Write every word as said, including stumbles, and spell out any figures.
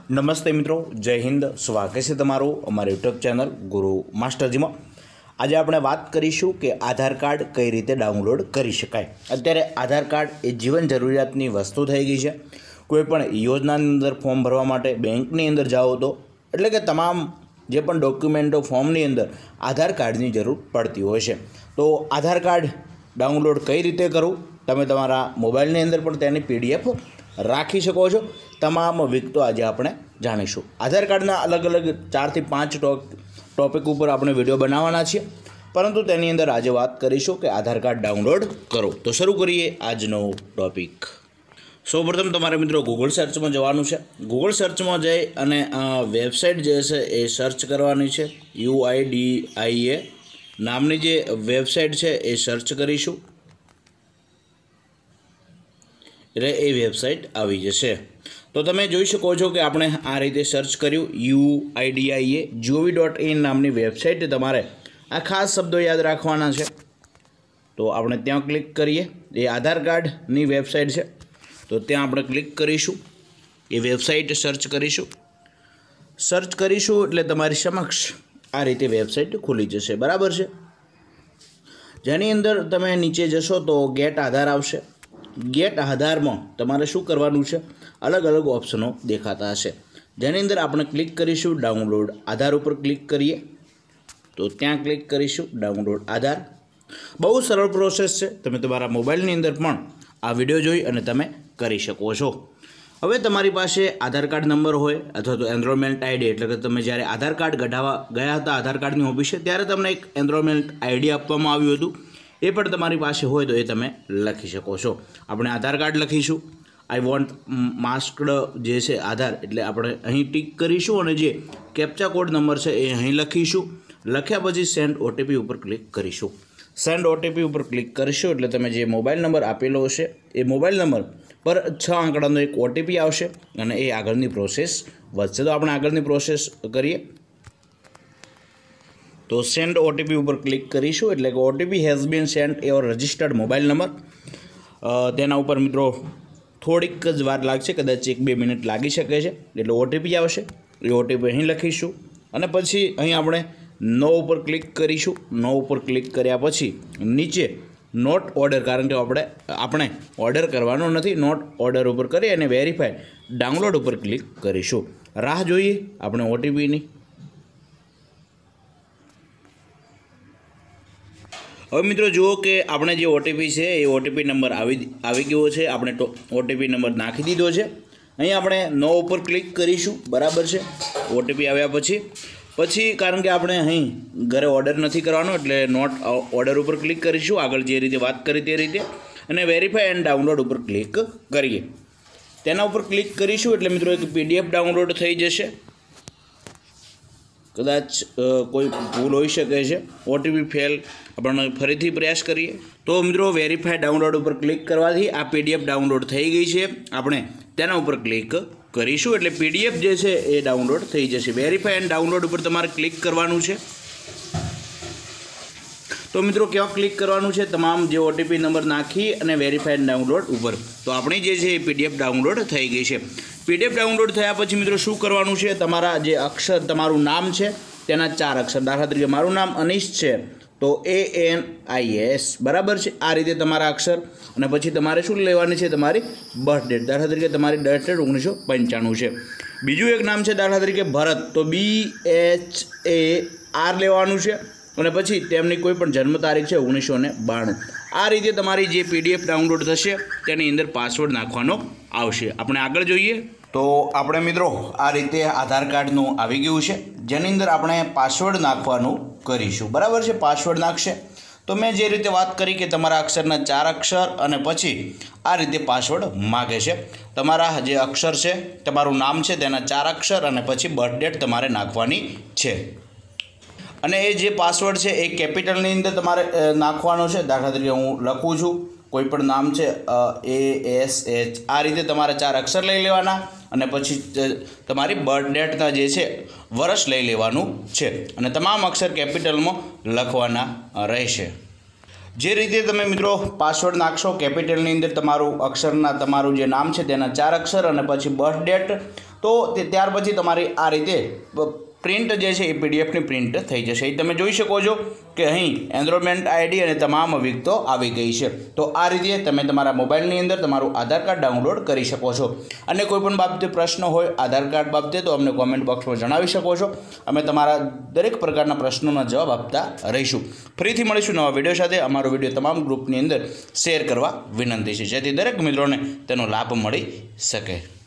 नमस्ते मित्रों, जय हिंद। स्वागत है तमारू अमरा यूट्यूब चैनल गुरु मास्टरजी में। आज आपणे बात करीशुं कि आधार कार्ड कई रीते डाउनलॉड करी शकाय। अत्यारे आधार कार्ड ए जीवन जरूरियातनी वस्तु थई गई है। कोईपण योजनानी अंदर फॉर्म भरवा माटे बेंकनी अंदर जाओ तो एटले के तमाम जे पण डॉक्युमेंटो फॉर्मनी अंदर आधार कार्डनी जरूर पड़ती होय छे। तो आधार कार्ड डाउनलॉड कई रीते करवुं, तमे तमारा मोबाइलनी अंदर पण तेनी पीडीएफ राखी शको छो। तमाम विगतो आज आपणे जाणीशुं। आधार कार्डना अलग अलग चार थी पांच टॉपिक पर आपणे विडियो बनाववाना छीए, परंतु तेनी अंदर आज बात करीशुं कि आधार कार्ड डाउनलॉड करो। तो शुरू करिए आजनो टॉपिक। सौ प्रथम तमारे मित्रों गूगल सर्च में जवानुं छे। गूगल सर्च में जई अने वेबसाइट जे छे ए सर्च करवानी छे। U I D I A नामनी जे वेबसाइट छे ए सर्च करीशुं એટલે એ વેબસાઇટ આવી જશે। તો તમે જોઈ શકો છો કે આપણે આ રીતે સર્ચ કર્યું U I D I A gov dot in નામની વેબસાઇટ। તમારે આ ખાસ શબ્દો યાદ રાખવાના છે। તો આપણે ત્યાં ક્લિક કરીએ। એ આધાર કાર્ડની વેબસાઇટ છે, તો ત્યાં આપણે ક્લિક કરીશું। એ વેબસાઇટ સર્ચ કરીશું। સર્ચ કરીશું એટલે તમારી સમક્ષ આ રીતે વેબસાઇટ ખુલી જશે, બરાબર છે। જેની અંદર તમે નીચે જશો તો ગેટ આધાર આવશે। गेट आधार में तमारे शू करवानुं छे, अलग अलग ऑप्शनों देखाता हशे। जेनी अंदर आपणे क्लिक करीशुं डाउनलॉड आधार पर क्लिक करिए तो त्यां क्लिक करीशुं डाउनलॉड आधार। बहु सरल प्रोसेस है। तमे तमारा मोबाइलनी अंदर पण आ विडियो जोई अने तमे करी शको छो। हवे तमारी पासे आधार कार्ड नंबर होय अथवा तो एनरोलमेंट आईडी, एटले के तमे ज्यारे आधार कार्ड कढावा गया हता आधार कार्डनी ऑफिसे त्यारे तमने एक एनरोलमेंट आईडी आपवामां आव्युं हतुं। ए पण तमारी पासे होय तो ए तमे लखी शको छो। आपणे आधार कार्ड लखीशुं। आई वॉन्ट मास्क्ड जे छे आधार एटले आपणे અહીં ટીક કરીશું અને જે કેપ્ચા કોડ નંબર છે એ અહીં લખીશું। લખ્યા પછી સેન્ડ ઓટીપી ઉપર ક્લિક કરીશું। સેન્ડ ઓટીપી ઉપર ક્લિક કરીશું એટલે તમે જે મોબાઈલ નંબર આપેલો હશે એ મોબાઈલ નંબર પર છ આંકડાનો એક ઓટીપી આવશે અને એ આગળની પ્રોસેસ વધશે। તો આપણે આગળની પ્રોસેસ કરીએ। तो सेंड ओटीपी पर क्लिक करीशुं एटले के OTP has been send your registered mobile number. तेना उपर मित्रों थोड़ीक ज वार लागशे, कदाच एक बे मिनिट लागी शके छे। एटले ओटीपी आवशे, ए ओटीपी અહીં લખીશું અને પછી અહીં આપણે નો ઉપર ક્લિક કરીશું। નો ઉપર ક્લિક કર્યા પછી નીચે નોટ ઓર્ડર, કારણ કે આપણે આપણે ઓર્ડર કરવાનો નથી, નોટ ઓર્ડર ઉપર કરી અને વેરીફાઈ ડાઉનલોડ ઉપર ક્લિક કરીશું। રાહ જોઈએ આપણે ઓટીપીની। હવે મિત્રો જુઓ કે આપણે જે ઓટીપી છે એ ઓટીપી નંબર આવી આવી ગયો છે। આપણે ઓટીપી નંબર નાખી દીધો છે। અહીં આપણે નો ઉપર ક્લિક કરીશું, બરાબર છે। ઓટીપી આવ્યા પછી પછી કારણ કે આપણે અહીં ઘરે ઓર્ડર નથી કરવાનો એટલે નોટ ઓર્ડર ઉપર ક્લિક કરીશું, આગળ જે રીતે વાત કરી તે રીતે, અને વેરીફાઈ એન્ડ ડાઉનલોડ ઉપર ક્લિક કરીએ। તેના ઉપર ક્લિક કરીશું એટલે મિત્રો એક પીડીએફ ડાઉનલોડ થઈ જશે। कदाच कोई भूल हो सके है। ओटीपी फेल अपने फरीथी प्रयास करिए। तो मित्रों वेरीफाई डाउनलॉड पर क्लिक करवाथी आ पीडीएफ डाउनलॉड थई गई है। आपणे तेना उपर क्लिक करीशुं एटले पीडीएफ जे छे ए डाउनलॉड थई जशे। वेरीफाई एंड डाउनलॉड पर तमारे क्लिक करवानुं छे। तो मित्रों क्या क्लिक करवानुं छे, तमाम जे ओटीपी नंबर नाखी अने वेरीफाई एंड डाउनलॉड उपर। तो आपणी जे छे पीडीएफ डाउनलॉड थई गई है। पीडीएफ डाउनलॉड थया पछी मित्रों शुं करवानुं छे, तमारा जे अक्षर तमारुं नाम छे तेना चार अक्षर, दाखला तरीके मारुं नाम अनीश छे तो ए एन आई एस, बराबर है। आ रीते तमारा अक्षर अने पछी तमारे शुं लेवानी छे, तमारी बर्थ डेट, दाखला तरीके तमारी बर्थ डेट ओगनीस सौ पंचाणु है। बीजू एक नाम है दाखला तरीके भरत, तो बी एच ए आर लेवानुं छे અને પછી તેમની કોઈ પણ જન્મ તારીખ છે ઓગણીસ सौ બાણું। આ રીતે તમારી જે પીડીએફ ડાઉનલોડ થશે તેની અંદર પાસવર્ડ નાખવાનો આવશે। આપણે આગળ જોઈએ તો આપણે મિત્રો આ રીતે આધાર કાર્ડનું આવી ગયું છે, જેની અંદર આપણે પાસવર્ડ નાખવાનું કરીશું, બરાબર છે। પાસવર્ડ નાખશે તો મેં જે રીતે વાત કરી કે તમારા અક્ષરના ચાર અક્ષર અને પછી આ રીતે પાસવર્ડ માગે છે। તમારા જે અક્ષર છે, તમારું નામ છે તેના ચાર અક્ષર અને પછી બર્થ ડેટ તમારે નાખવાની છે। અને એ જે પાસવર્ડ છે એ કેપિટલની અંદર તમારે નાખવાનો છે। દાખલા તરીકે હું લખું છું કોઈપણ નામ છે એ એસ એચ, આ રીતે તમારે ચાર અક્ષર લઈ લેવાના અને પછી તમારી બર્થ ડેટના જે છે વર્ષ લઈ લેવાનું છે અને તમામ અક્ષર કેપિટલમાં લખવાના રહેશે। જે રીતે તમે મિત્રો પાસવર્ડ નાખશો કેપિટલની અંદર તમારું અક્ષરના તમારું જે નામ છે તેના ચાર અક્ષર અને પછી બર્થ ડેટ तो त्यार पछी तमारी आ रीते प्रिंट जे छे ए पीडीएफ नी प्रिंट थई जशे। तमे जोई शको छो कि अहीं एनरोलमेंट आईडी अने तमाम विगतो आवी गई छे। तो आ रीते तमे तमारा मोबाइलनी अंदर तमारुं आधार कार्ड डाउनलॉड करी शको छो। अने कोईपण बाबते प्रश्न होय आधार कार्ड बाबते तो अमने कॉमेंट बॉक्स में जणावी शको छो। अमे तमारा दरेक प्रकारना प्रश्नोना जवाब आपता रहीशुं। फरीथी मळीशुं नवा विडियो साथे। अमारो विडियो तमाम ग्रुपनी अंदर शेर करवा विनंती छे, जेथी दरेक मित्रोने तेनो लाभ मळी शके।